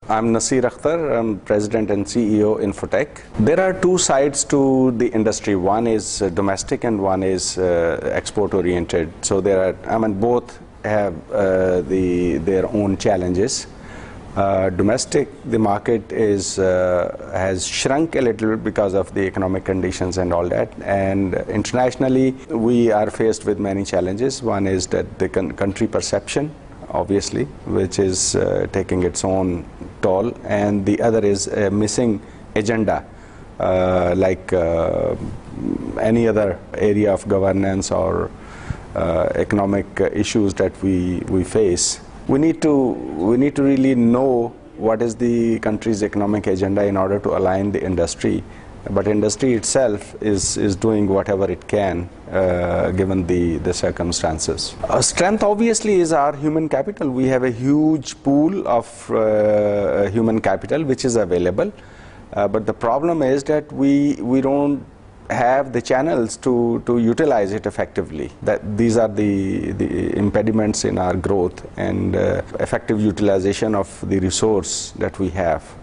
I'm Nasir Akhtar. I'm President and CEO Infotech. There are two sides to the industry. One is domestic and one is export oriented. So both have their own challenges. Domestic, the market has shrunk a little bit because of the economic conditions and all that. And internationally, we are faced with many challenges. One is that the country perception, obviously, which is taking its own toll, and the other is a missing agenda, like any other area of governance or economic issues that we face. We need to really know what is the country's economic agenda in order to align the industry. But industry itself is doing whatever it can given the circumstances. Strength obviously is our human capital. We have a huge pool of human capital which is available, but the problem is that we don't have the channels to utilize it effectively. These are the impediments in our growth and effective utilization of the resource that we have.